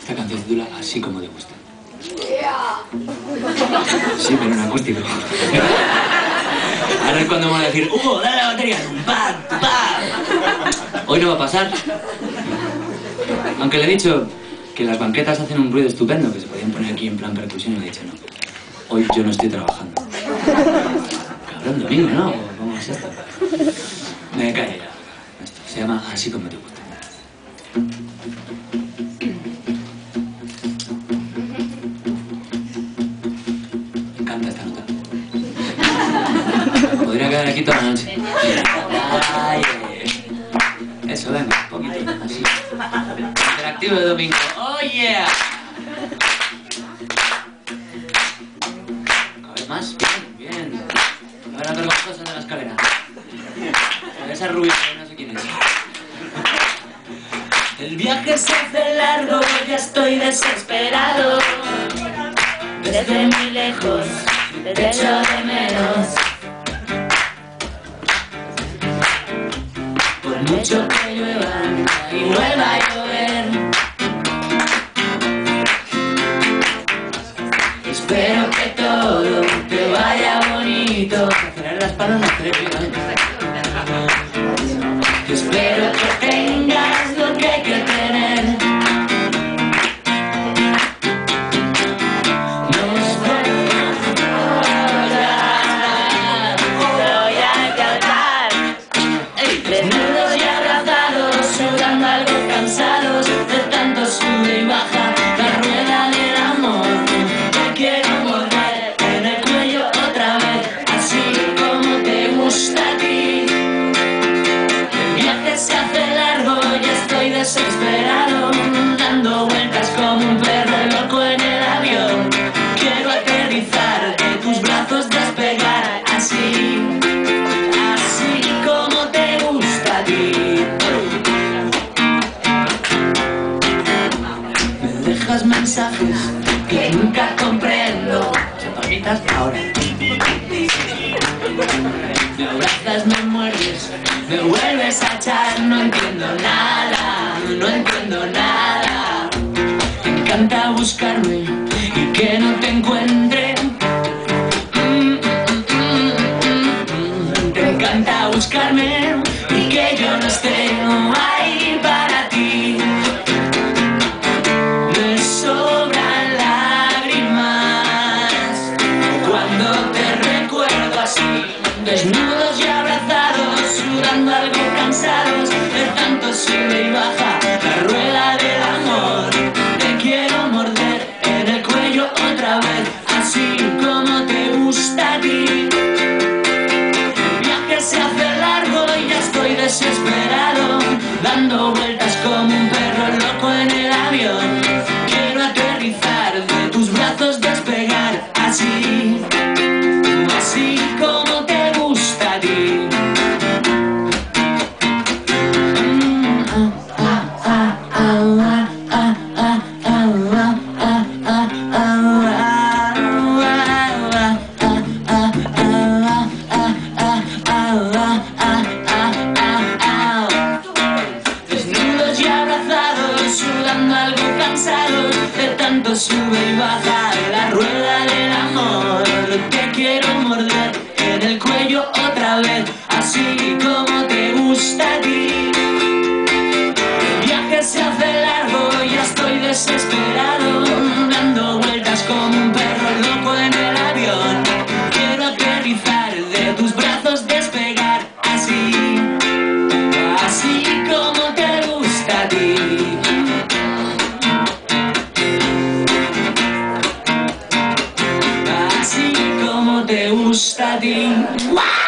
Esta canción se titula Así como te gusta. Sí, pero en acústico. Ahora es cuando vamos a decir, Hugo, dale la batería. ¡Pam, pam! Hoy no va a pasar. Aunque le he dicho que las banquetas hacen un ruido estupendo, que se podían poner aquí en plan percusión, y le he dicho no. Hoy yo no estoy trabajando. Cabrón, domingo, ¿no? ¿Cómo es esto? Me callo ya. Esto se llama Así como te gusta. Me encanta esta nota. Podría quedar aquí toda la noche. Ay, eso, venga, un poquito, así. Interactivo de domingo. ¡Oh, yeah! Cada vez más. Bien, bien. Ahora vergonzosa de la escalera. Esa rubia, no sé quién es. El viaje se hace largo, ya estoy desesperado. Desde muy lejos, te echo de menos. Por mucho que llueva y vuelva a llover, espero que todo te vaya bonito. Cerrar las palmas, espero que tengas lo que hay que tener. Nos voy a cantar. Desnudos y abrazados, sudando algo cansados de tanto sube y baja la rueda del amor. Te quiero morder en el cuello otra vez, así como te gusta a ti. El viaje se hace largo, ya estoy desesperado, dando vueltas como un perro loco en el avión. Quiero aterrizar, de tus brazos despegar, así, así como te gusta a ti. Me dejas mensajes que nunca comprendo. Chaparritas ahora. Me abrazas, me muerdes, me vuelves a echar. No entiendo nada, no entiendo nada. Te encanta buscarme y que no te encuentre. Te encanta buscarme y que yo no esté ahí para ti. Me sobran lágrimas cuando te recuerdo así. Desnudos y abrazados, sudando algo cansados de tanto sube y baja la rueda del amor. Te quiero morder en el cuello otra vez, así como te gusta a ti. El viaje se hace largo y ya estoy desesperado, dando vueltas como un perro loco en el avión. Quiero aterrizar, de tus brazos despegar, así, así como te gusta a ti. Desnudos y abrazados, sudando algo cansados de tanto sube y baja la rueda del amor. Te quiero morder en el cuello otra vez, así como te gusta a ti. El viaje se hace largo, ya estoy desesperado, dando vueltas como un perro loco en el avión. Quiero aterrizar, de tus brazos despegar, así, así como te gusta a ti. Así como te gusta a ti.